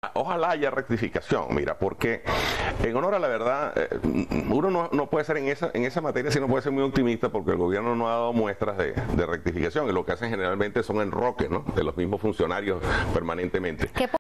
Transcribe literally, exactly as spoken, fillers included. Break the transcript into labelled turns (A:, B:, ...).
A: Ojalá haya rectificación, mira, porque en honor a la verdad, eh, uno no, no puede ser en esa, en esa materia, sino puede ser muy optimista porque el gobierno no ha dado muestras de, de rectificación y lo que hacen generalmente son enroques, ¿no?, de los mismos funcionarios permanentemente.